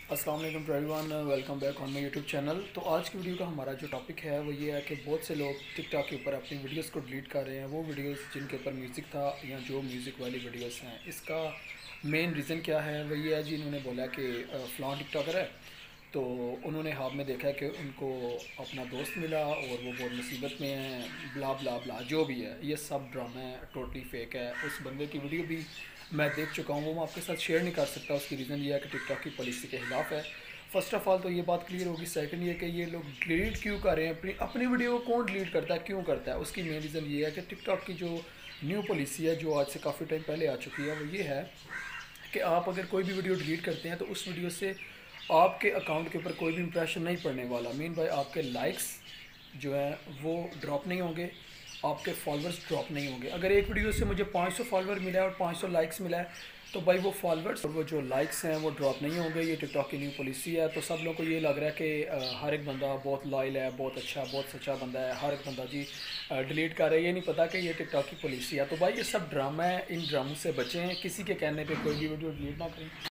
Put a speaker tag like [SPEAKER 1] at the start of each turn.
[SPEAKER 1] अस्सलाम वालेकुम everyone, welcome back on my YouTube channel. तो आज की वीडियो का हमारा जो टॉपिक है वो ये है कि बहुत से लोग टिकटॉक के ऊपर अपनी वीडियोस को डिलीट कर रहे हैं। वो वीडियोस जिनके ऊपर म्यूज़िक था या जो म्यूज़िक वाली वीडियोस हैं, इसका मेन रीज़न क्या है वो ये है जी। इन्होंने बोला कि फ़लाँ टिकटॉकर है, तो उन्होंने हाथ में देखा कि उनको अपना दोस्त मिला और वो बहुत मुसीबत में है, ब्ला ब्ला ब्ला जो भी है। ये सब ड्रामा है, टोटली फेक है। उस बंदे की वीडियो भी मैं देख चुका हूँ, वो मैं आपके साथ शेयर नहीं कर सकता। उसकी रीज़न ये है कि टिकटॉक की पॉलिसी के खिलाफ है। फर्स्ट ऑफ ऑल तो ये बात क्लियर होगी। सेकंड ये कि ये लोग डिलीट क्यों कर रहे हैं, अपनी वीडियो को कौन डिलीट करता है, क्यों करता है, उसकी मेन रीज़न ये है कि टिकटॉक की जो न्यू पॉलिसी है, जो आज से काफ़ी टाइम पहले आ चुकी है, वो ये है कि आप अगर कोई भी वीडियो डिलीट करते हैं तो उस वीडियो से आपके अकाउंट के ऊपर कोई भी इंप्रेशन नहीं पड़ने वाला। मीन बाय आपके लाइक्स जो है वो ड्रॉप नहीं होंगे, आपके फॉलोअर्स ड्रॉप नहीं होंगे। अगर एक वीडियो से मुझे 500 फॉलोअर मिला है और 500 लाइक्स मिला है, तो भाई वो फॉलोअर्स और वो जो लाइक्स हैं वो ड्रॉप नहीं होंगे। ये टिकटॉक की न्यू पॉलिसी है। तो सब लोगों को ये लग रहा है कि हर एक बंदा बहुत लॉयल है, बहुत अच्छा, बहुत सच्चा बंदा है, हर एक बंदा जी डिलीट कर रहा है। ये नहीं पता कि ये टिकटॉक की पॉलिसी है। तो भाई ये सब ड्रामा है, इन ड्रामों से बचें। किसी के कहने पर कोई भी वीडियो डिलीट ना करें।